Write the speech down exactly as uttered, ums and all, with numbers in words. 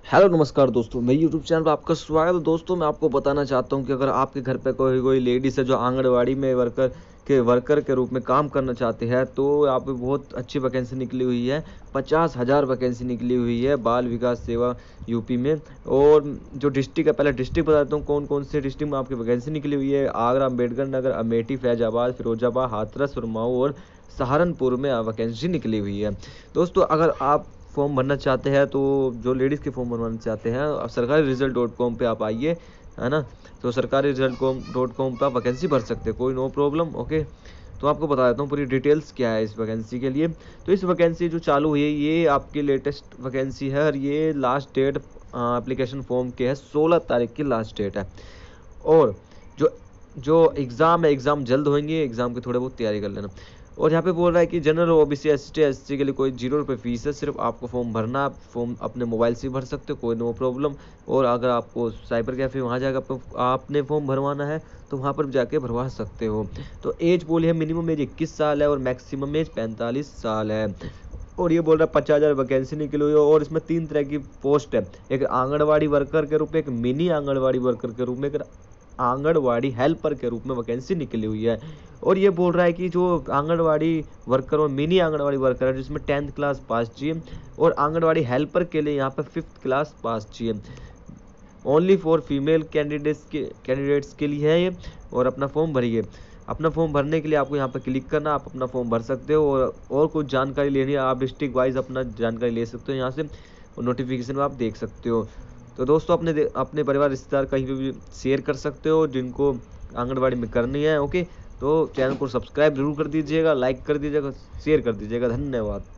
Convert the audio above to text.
Hello नमस्कार दोस्तों, मेरे यूट्यूब चैनल पर आपका स्वागत है। दोस्तों मैं आपको बताना चाहता हूं कि अगर आपके घर पे कोई कोई लेडीज़ है जो आंगनवाड़ी में वर्कर के वर्कर के रूप में काम करना चाहती है, तो यहाँ पे बहुत अच्छी वैकेंसी निकली हुई है। पचास हज़ार वैकेंसी निकली हुई है बाल विकास सेवा यूपी में। और जो डिस्ट्रिक्ट है, पहले डिस्ट्रिक्ट बता देता हूँ कौन कौन से डिस्ट्रिक्ट में आपकी वैकेंसी निकली हुई है। आगरा, अम्बेडकर नगर, अमेठी, फैजाबाद, फिरोजाबाद, हाथरस, उन्नाव और सहारनपुर में वैकेंसी निकली हुई है। दोस्तों अगर आप फॉर्म भरना चाहते हैं, तो जो लेडीज़ के फॉर्म भरवाना चाहते हैं, अब सरकारी रिजल्ट डॉट कॉम पे आप आइए, है ना। तो सरकारी रिजल्ट कॉम डॉट कॉम पर आप वैकेंसी भर सकते हैं, कोई नो प्रॉब्लम। ओके, तो आपको बता देता हूँ पूरी डिटेल्स क्या है इस वैकेंसी के लिए। तो इस वैकेंसी जो चालू हुई है, ये आपकी लेटेस्ट वैकेंसी है और ये लास्ट डेट एप्लीकेशन फॉर्म के है सोलह तारीख की लास्ट डेट है। और जो जो एग्ज़ाम है, एग्ज़ाम जल्द होंगे, एग्ज़ाम की थोड़े बहुत तैयारी कर लेना। और यहाँ पे बोल रहा है कि general OBC S T S C के लिए कोई जीरो रुपये फीस है, सिर्फ आपको फॉर्म भरना। आप फॉर्म अपने मोबाइल से भर सकते हो, कोई नो प्रॉब्लम। और अगर आपको साइबर कैफे वहाँ जाकर आपको आपने फॉर्म भरवाना है, तो वहाँ पर जाके भरवा सकते हो। तो एज बोली है, मिनिमम एज इक्कीस साल है और मैक्सिमम एज पैंतालीस साल है। और ये बोल रहा है पचास हज़ार वैकेंसी निकली हुई है और इसमें तीन तरह की पोस्ट है। एक आंगनवाड़ी वर्कर के रूप में, एक मिनी आंगनवाड़ी वर्कर के रूप में, एक आंगनवाड़ी हेल्पर के रूप में वैकेंसी निकली हुई है। और ये बोल रहा है कि जो आंगनवाड़ी वर्कर और मिनी आंगनवाड़ी वर्कर है, जिसमें टेंथ क्लास पास चाहिए, और आंगनवाड़ी हेल्पर के लिए यहाँ पर फिफ्थ क्लास पास चाहिए। ओनली फॉर फीमेल कैंडिडेट्स के कैंडिडेट्स के लिए है ये। और अपना फॉर्म भरिए। अपना फॉर्म भरने के लिए आपको यहाँ पर क्लिक करना, आप अपना फॉर्म भर सकते हो। और और कुछ जानकारी लेनी है, आप डिस्ट्रिक्ट वाइज अपना जानकारी ले सकते हो यहाँ से, और नोटिफिकेशन में आप देख सकते हो। तो दोस्तों अपने अपने परिवार रिश्तेदार कहीं पे भी शेयर कर सकते हो जिनको आंगनबाड़ी में करनी है। ओके, तो चैनल को सब्सक्राइब जरूर कर दीजिएगा, लाइक कर दीजिएगा, शेयर कर दीजिएगा। धन्यवाद।